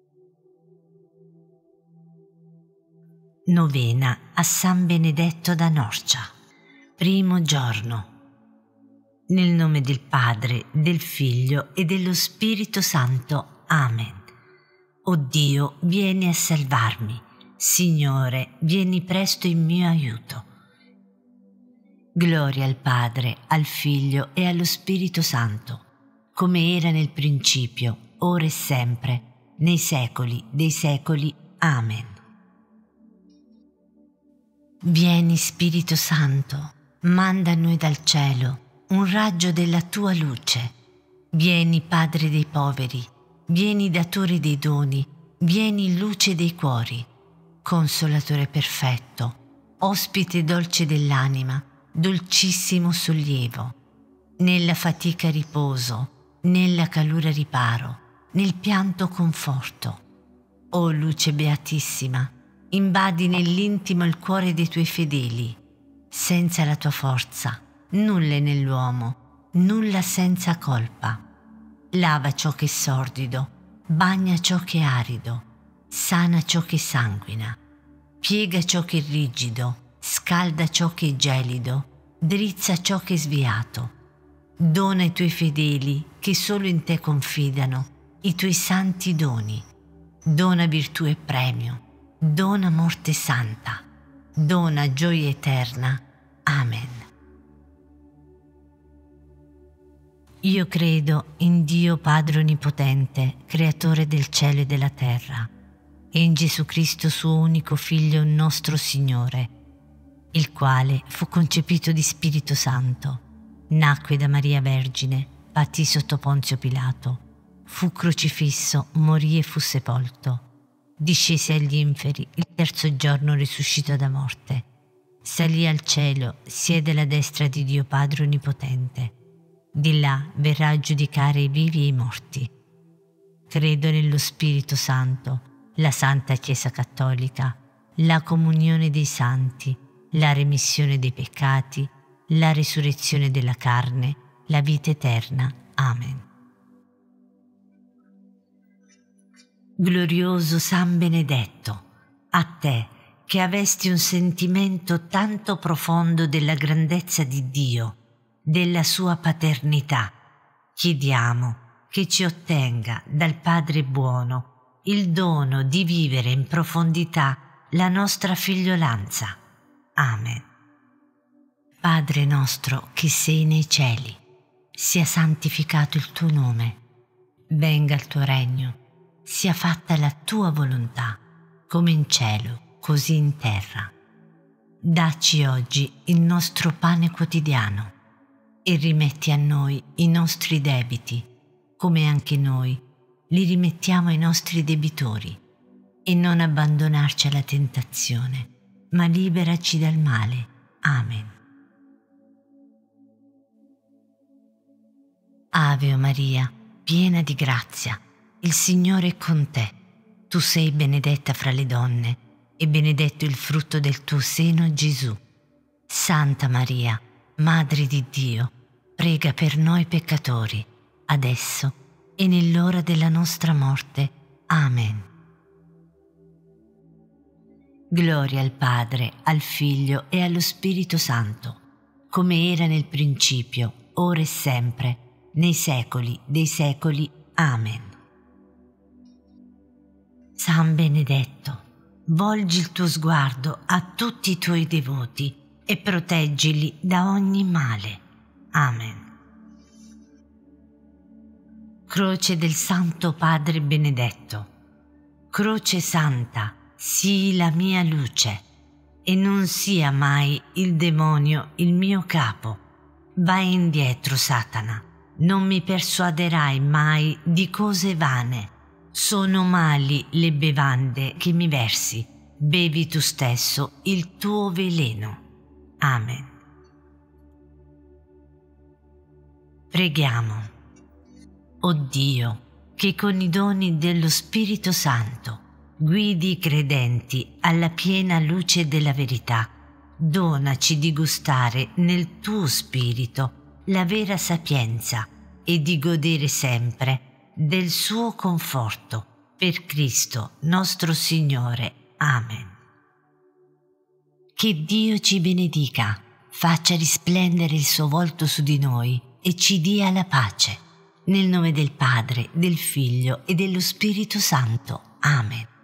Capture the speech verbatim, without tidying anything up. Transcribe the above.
Novena a San Benedetto da Norcia. Primo giorno. Nel nome del Padre, del Figlio e dello Spirito Santo. Amen. O Dio, vieni a salvarmi. Signore, vieni presto in mio aiuto. Gloria al Padre, al Figlio e allo Spirito Santo, come era nel principio, ora e sempre, nei secoli dei secoli. Amen. Vieni, Spirito Santo, manda a noi dal cielo un raggio della tua luce. Vieni, Padre dei poveri, vieni, Datore dei doni, vieni, luce dei cuori, Consolatore perfetto, ospite dolce dell'anima, dolcissimo sollievo. Nella fatica riposo, nella calura riparo, nel pianto conforto. O luce beatissima, invadi nell'intimo il cuore dei tuoi fedeli. Senza la tua forza, nulla è nell'uomo, nulla senza colpa. Lava ciò che è sordido, bagna ciò che è arido, sana ciò che sanguina, piega ciò che è rigido, scalda ciò che è gelido, drizza ciò che è sviato. Dona ai tuoi fedeli, che solo in te confidano, i tuoi santi doni. Dona virtù e premio, dona morte santa, dona gioia eterna. Amen. Io credo in Dio Padre Onnipotente, Creatore del cielo e della terra, e in Gesù Cristo suo unico Figlio nostro Signore, il quale fu concepito di Spirito Santo, nacque da Maria Vergine, patì sotto Ponzio Pilato, fu crocifisso, morì e fu sepolto. Discese agli inferi, il terzo giorno risuscitò da morte. Salì al cielo, siede alla destra di Dio Padre Onnipotente. Di là verrà a giudicare i vivi e i morti. Credo nello Spirito Santo, la Santa Chiesa Cattolica, la comunione dei santi, la remissione dei peccati, la risurrezione della carne, la vita eterna. Amen. Glorioso San Benedetto, a te che avesti un sentimento tanto profondo della grandezza di Dio, della sua paternità, chiediamo che ci ottenga dal Padre buono il dono di vivere in profondità la nostra figliolanza. Amen. Padre nostro che sei nei cieli, sia santificato il tuo nome, venga il tuo regno, sia fatta la tua volontà, come in cielo, così in terra. Dacci oggi il nostro pane quotidiano e rimetti a noi i nostri debiti, come anche noi li rimettiamo ai nostri debitori, e non abbandonarci alla tentazione, ma liberaci dal male. Amen. Ave Maria, piena di grazia, il Signore è con te. Tu sei benedetta fra le donne, e benedetto il frutto del tuo seno, Gesù. Santa Maria, Madre di Dio, prega per noi peccatori, adesso e nell'ora della nostra morte. Amen. Gloria al Padre, al Figlio e allo Spirito Santo, come era nel principio, ora e sempre, nei secoli dei secoli. Amen. San Benedetto, volgi il tuo sguardo a tutti i tuoi devoti e proteggili da ogni male. Amen. Croce del Santo Padre Benedetto, croce santa, sii la mia luce, e non sia mai il demonio il mio capo. Vai indietro, Satana, non mi persuaderai mai di cose vane. Sono mali le bevande che mi versi, bevi tu stesso il tuo veleno. Amen. Preghiamo. O Dio, che con i doni dello Spirito Santo guidi i credenti alla piena luce della verità, donaci di gustare nel tuo Spirito la vera sapienza e di godere sempre del suo conforto, Per Cristo nostro Signore. Amen. Che Dio ci benedica, faccia risplendere il suo volto su di noi e ci dia la pace. Nel nome del Padre, del Figlio e dello Spirito Santo. Amen.